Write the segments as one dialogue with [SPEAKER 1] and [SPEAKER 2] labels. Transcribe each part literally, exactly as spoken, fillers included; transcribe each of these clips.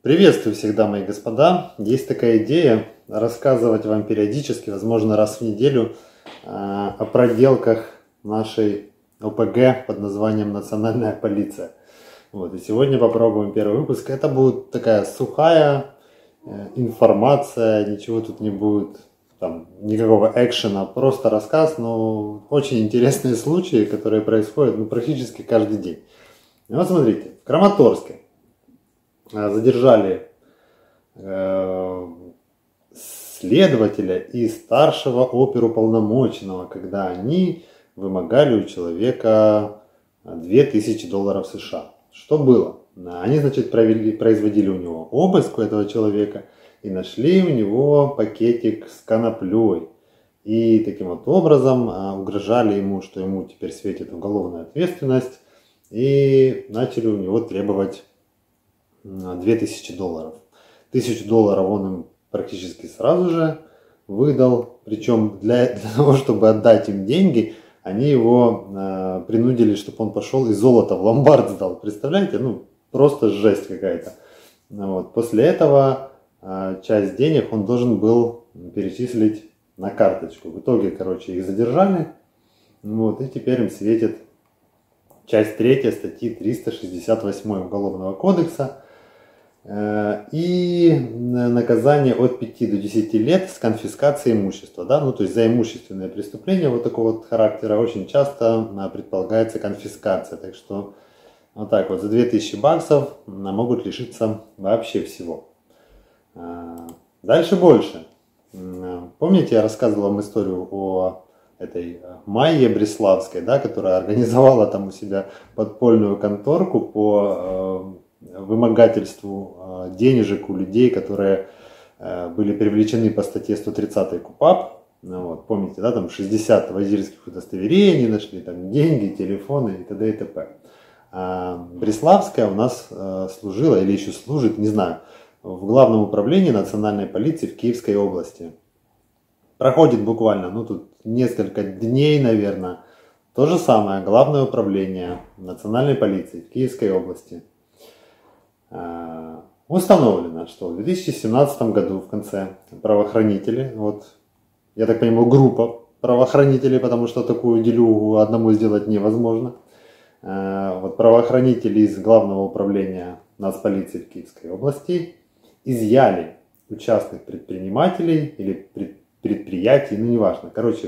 [SPEAKER 1] Приветствую всех, дамы и господа. Есть такая идея рассказывать вам периодически, возможно раз в неделю, о проделках нашей о пэ гэ под названием «Национальная полиция». Вот, и сегодня попробуем первый выпуск. Это будет такая сухая информация, ничего тут не будет, там, никакого экшена, просто рассказ, но очень интересные случаи, которые происходят ну, практически каждый день. И вот смотрите, в Краматорске задержали э, следователя и старшего оперуполномоченного, когда они вымогали у человека две тысячи долларов США. Что было? Они, значит, провели, производили у него обыск у этого человека и нашли у него пакетик с коноплей. И таким вот образом угрожали ему, что ему теперь светит уголовная ответственность, и начали у него требовать две тысячи долларов. Тысячу долларов он им практически сразу же выдал. Причем для, для того, чтобы отдать им деньги, они его э, принудили, чтобы он пошел и золото в ломбард сдал. Представляете? Ну, просто жесть какая-то. Вот. После этого э, часть денег он должен был перечислить на карточку. В итоге, короче, их задержали. Вот, и теперь им светит часть третья статьи триста шестьдесят восемь Уголовного кодекса. И наказание от пяти до десяти лет с конфискацией имущества. Да? Ну, то есть за имущественные преступления вот такого вот характера очень часто предполагается конфискация. Так что вот так вот за две тысячи баксов могут лишиться вообще всего. Дальше больше. Помните, я рассказывал вам историю о этой Майе Бреславской, да, которая организовала там у себя подпольную конторку по вымогательству денежек у людей, которые были привлечены по статье сто тридцать КУПАП. Ну, вот, помните, да, там шестьдесят водительских удостоверений нашли, там деньги, телефоны и т.д. и т.п. А Бреславская у нас служила или еще служит, не знаю, в Главном управлении национальной полиции в Киевской области. Проходит буквально, ну тут несколько дней, наверное, то же самое Главное управление национальной полиции в Киевской области. Установлено, что в две тысячи семнадцатом году в конце правоохранители, вот, я так понимаю, группа правоохранителей, потому что такую делюгу одному сделать невозможно, вот, правоохранители из Главного управления нацполиции в Киевской области изъяли у частных предпринимателей или предприятий, ну неважно, короче,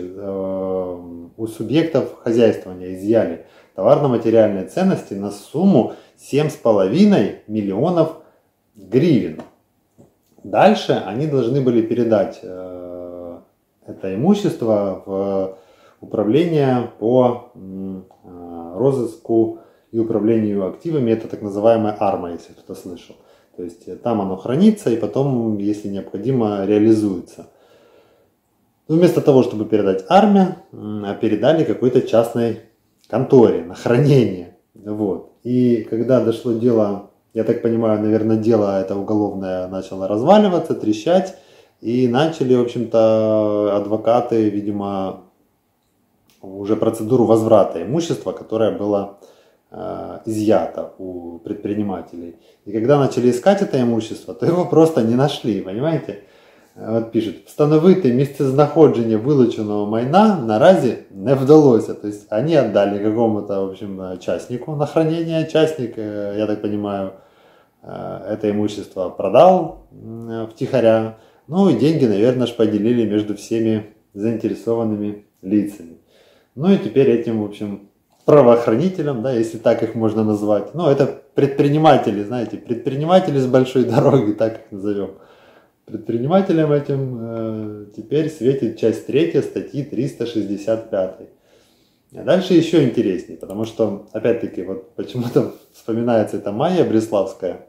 [SPEAKER 1] у субъектов хозяйствования изъяли товарно-материальные ценности на сумму семь с половиной миллионов гривен. Дальше они должны были передать э, это имущество в управление по э, розыску и управлению активами. Это так называемая АРМА, если кто-то слышал. То есть там оно хранится и потом, если необходимо, реализуется. Но вместо того, чтобы передать армии, передали какой-то частной конторе на хранение. Вот. И когда дошло дело, я так понимаю, наверное, дело это уголовное начало разваливаться, трещать, и начали, в общем-то, адвокаты, видимо, уже процедуру возврата имущества, которое было э, изъято у предпринимателей. И когда начали искать это имущество, то его просто не нашли, понимаете? От пишуть, встановити місцезнаходження вилученого майна наразі не вдалося. То есть они отдали какому-то, в общем, частнику на хранение. Частник, я так понимаю, это имущество продал втихаря. Ну и деньги, наверное, поделили между всеми заинтересованными лицами. Ну и теперь этим, в общем, правоохранителям, да, если так их можно назвать. Ну, это предприниматели, знаете, предприниматели с большой дороги, так их назовем. Предпринимателям этим э, теперь светит часть третья статьи триста шестьдесят пять. А дальше еще интереснее, потому что, опять-таки, вот почему-то вспоминается эта Майя Бреславская.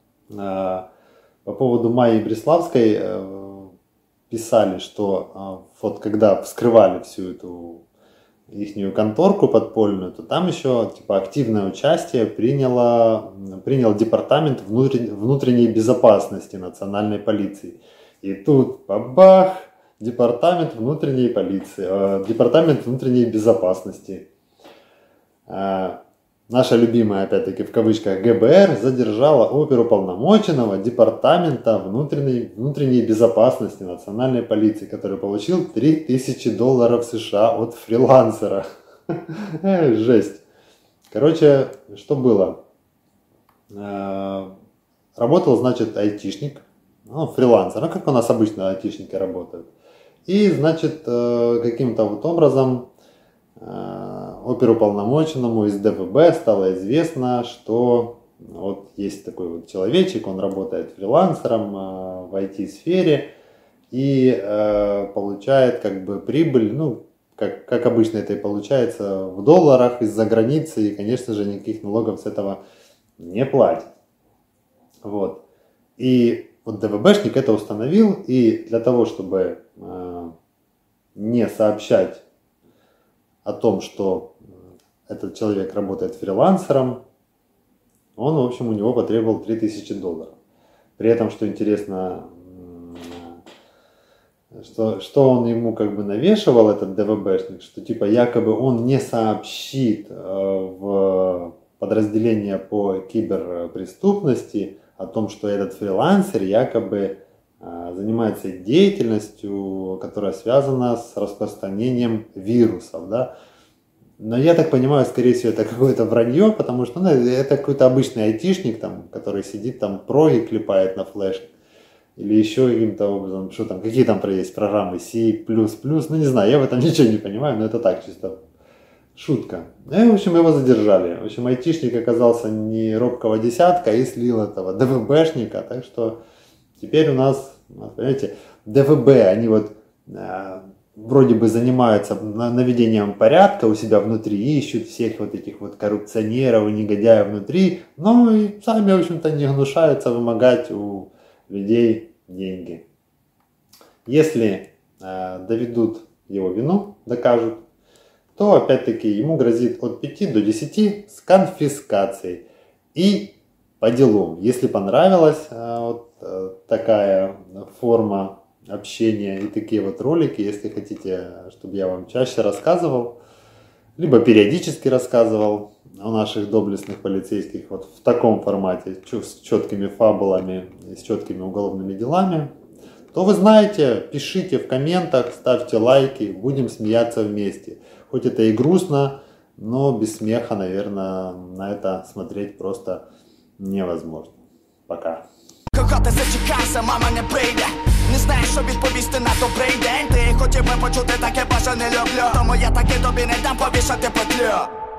[SPEAKER 1] Э, по поводу Майи Бреславской э, писали, что э, вот когда вскрывали всю эту ихнюю конторку подпольную, то там еще типа активное участие приняло, принял департамент внутренней безопасности национальной полиции. И тут бабах, департамент внутренней полиции, э, департамент внутренней безопасности. Э, наша любимая, опять-таки, в кавычках, ГБР задержала оперуполномоченного Департамента внутренней, внутренней безопасности национальной полиции, который получил три тысячи долларов США от фрилансера. Жесть. Короче, что было? Работал, значит, айтишник, ну, фрилансер, ну, как у нас обычно айтишники работают. И, значит, каким-то вот образом оперуполномоченному из ДВБ стало известно, что вот есть такой вот человечек, он работает фрилансером в ай ти-сфере и получает как бы прибыль, ну, как, как обычно это и получается, в долларах из-за границы, и, конечно же, никаких налогов с этого не платит. Вот. И вот ДВБшник это установил, и для того, чтобы э, не сообщать о том, что этот человек работает фрилансером, он, в общем, у него потребовал три тысячи долларов. При этом, что интересно, что, что он ему как бы навешивал, этот ДВБшник, что типа якобы он не сообщит э, в подразделение по киберпреступности о том, что этот фрилансер якобы э, занимается деятельностью, которая связана с распространением вирусов, да. Но я так понимаю, скорее всего, это какое-то вранье, потому что ну, это какой-то обычный айтишник, там, который сидит там, проги клепает на флешке. Или еще каким-то образом, что там, какие там есть программы, C++, ну не знаю, я в этом ничего не понимаю, но это так, чисто шутка. И, в общем, его задержали. В общем, айтишник оказался не робкого десятка и слил этого ДВБшника, так что теперь у нас, понимаете, ДВБ, они вот э, вроде бы занимаются наведением порядка у себя внутри, ищут всех вот этих вот коррупционеров и негодяев внутри, но и сами, в общем-то, не гнушаются вымогать у людей деньги. Если э, доведут его вину, докажут, то опять-таки ему грозит от пяти до десяти с конфискацией. И по делу, если понравилась э, вот э, такая форма общения и такие вот ролики, если хотите, чтобы я вам чаще рассказывал, либо периодически рассказывал о наших доблестных полицейских вот в таком формате, с четкими фабулами и с четкими уголовными делами, то вы знаете, пишите в комментах, ставьте лайки, будем смеяться вместе. Хоть это и грустно, но без смеха, наверное, на это смотреть просто невозможно. Пока.
[SPEAKER 2] Кого ти зачекайся, мама не прийде. Не знаєш, що відповісти на добрий день. Ти хотів би почути таке, боже, не люблю. Тому я таки тобі не дам повішати петлю.